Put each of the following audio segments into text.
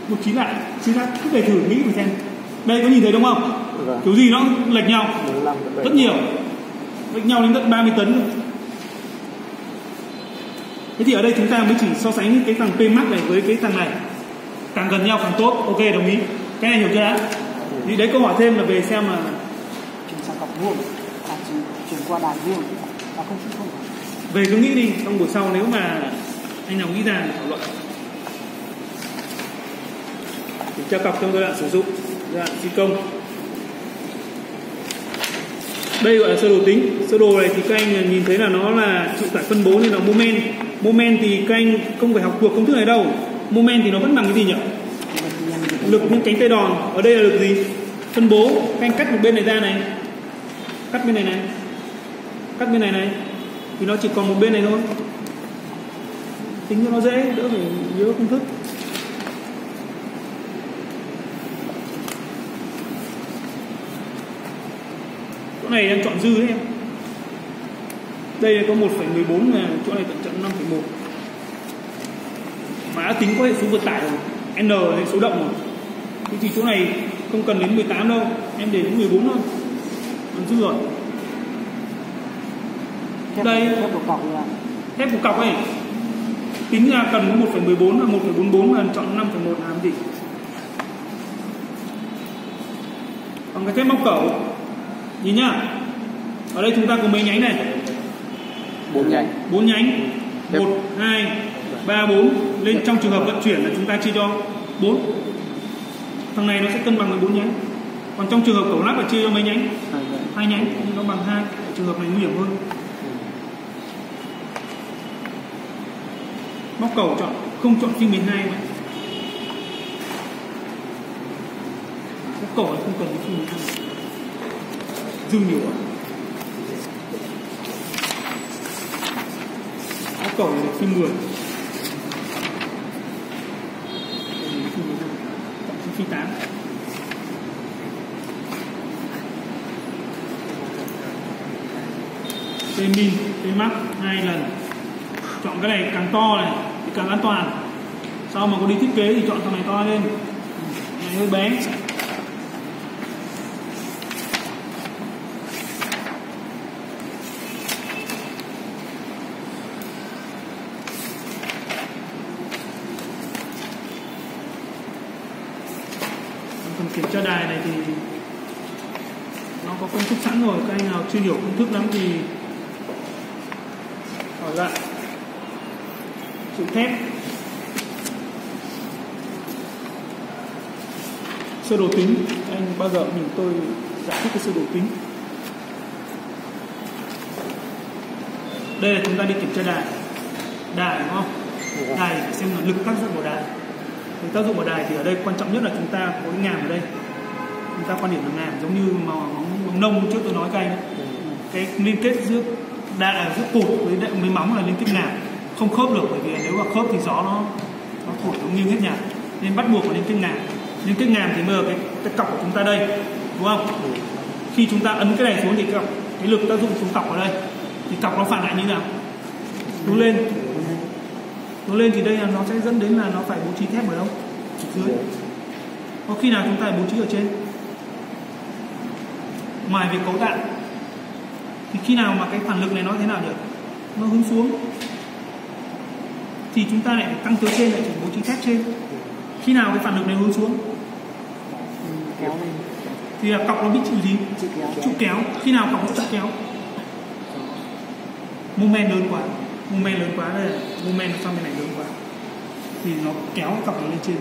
1 lại cứ về thử nghĩ mà xem. Đây có nhìn thấy đúng không? Vâng. Kiểu gì nó lệch nhau rất nhiều, lệch nhau đến tận 30 tấn. Thế thì ở đây chúng ta mới chỉ so sánh cái thằng P-Max này với cái thằng này, càng gần nhau càng tốt. Ok, đồng ý. Cái này hiểu chưa đã? Thì đấy, câu hỏi thêm là về xem là chuyển sang cọc vuông, chuyển qua đài vuông và không. Về cứ nghĩ đi, trong buổi sau nếu mà anh nào nghĩ ra thì thảo luận. Kiểm tra cọc trong giai đoạn sử dụng, giai đoạn thi công. Đây gọi là sơ đồ tính. Sơ đồ này thì các anh nhìn thấy là nó là chịu tải phân bố nên là moment. Moment thì các anh không phải học thuộc công thức này đâu. Moment thì nó vẫn bằng cái gì nhỉ? Lực những cánh tay đòn. Ở đây là lực gì? Phân bố. Các anh cắt một bên này ra này, cắt bên này này, cắt bên này này, thì nó chỉ còn một bên này thôi. Tính cho nó dễ, đỡ phải nhớ công thức. Chỗ này đang chọn dư đấy em. Đây có 1,14 mà chỗ này tận 5,1. Mà đã tính có hệ số vượt tải rồi, N là số động rồi. Thế thì chỗ này không cần đến 18 đâu, em để đến 14 thôi. Còn dư rồi. Đây thép của cọc ấy tính ra cần 1,14 và 1,44 mà chọn 5,1 làm gì? Còn cái thép móc cẩu nhìn nhá, ở đây chúng ta có mấy nhánh này? 4 nhánh. 4 nhánh. 1, 2, 3, 4. Lên trong trường hợp vận chuyển là chúng ta chia cho 4. Thằng này nó sẽ cân bằng với 4 nhánh. Còn trong trường hợp cẩu lắp là chia cho mấy nhánh? 2 nhánh, nhưng nó bằng 2. Trường hợp này nguy hiểm hơn. Móc cẩu không chọn phim 12 mà. Móc cẩu không cần phim 12. Dư nhiều quá. Móc cẩu này được phim 10. Chọn phim 8. P-min, P-max 2 lần. Chọn cái này càng to này thì càng an toàn. Sau mà có đi thiết kế thì chọn thằng này to lên. Này hơi bé. Phần kiểm tra đài này thì nó có công thức sẵn rồi, các anh nào chưa hiểu công thức lắm thì hỏi lại. Chữ thép, sơ đồ tính, anh bao giờ nhìn tôi giải thích cái sơ đồ tính. Đây là chúng ta đi kiểm tra đài đúng không? Đài để xem là lực tác dụng của đài. Lực tác dụng của đài thì ở đây quan trọng nhất là chúng ta có cái ngàm ở đây. Chúng ta quan điểm là ngàm giống như màu nông trước tôi nói các anh ấy. Cái liên kết giữa giữa cột với móng là liên kết ngàm, không khớp được, bởi vì nếu mà khớp thì gió nó thổi nó nghiêng hết nhà, nên bắt buộc phải liên kết ngàm. Liên kết ngàm thì bây giờ cái cọc của chúng ta đây đúng không? Khi chúng ta ấn cái này xuống thì cái lực tác dụng xuống cọc ở đây thì cọc nó phản lại như nào? Nó lên thì đây là nó sẽ dẫn đến là nó phải bố trí thép ở đâu? Dưới. Có khi nào chúng ta bố trí ở trên? Ngoài việc cấu tạo thì khi nào mà cái phản lực này nó thế nào nhỉ? Nó hướng xuống thì chúng ta lại tăng tới trên, lại chỉ bố trí thép trên. Khi nào cái phản lực này hướng xuống kéo lên thì là cọc nó bị chịu gì? Chịu kéo. Khi nào cọc nó chịu kéo? Moment lớn quá đây là moment sang bên này lớn quá thì nó kéo cọc nó lên trên,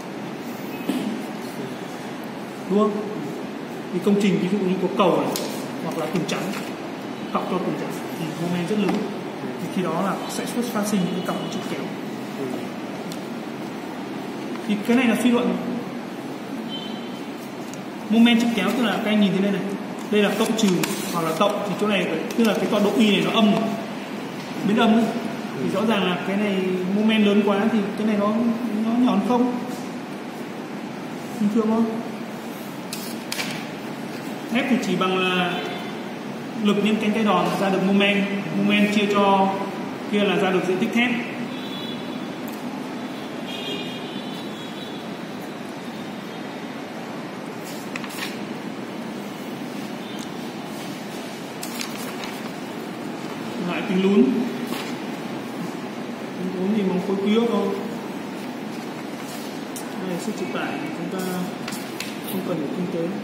đúng không? Thì công trình ví dụ như có cầu này hoặc là tường trắng, cọc cho tường trắng thì moment rất lớn, thì khi đó là sẽ phát sinh những cái cọc nó chịu kéo. Thì cái này là suy luận. Moment chịu kéo tức là các anh nhìn thấy đây này, đây là cộng trừ hoặc là cộng, thì chỗ này tức là cái tọa độ y này nó âm, biến âm ấy. Thì rõ ràng là cái này moment lớn quá thì cái này nó nhỏ không bình thường không? Thép thì chỉ bằng là lực nhân cánh tay đòn ra được moment chia cho kia là ra được diện tích thép. lại tính lún thì móng khối quý thôi. Đây sức chịu tải thì chúng ta không cần phải tinh tế.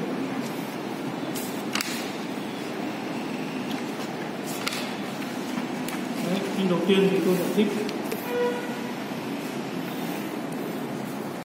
Đấy, khi đầu tiên thì tôi giải thích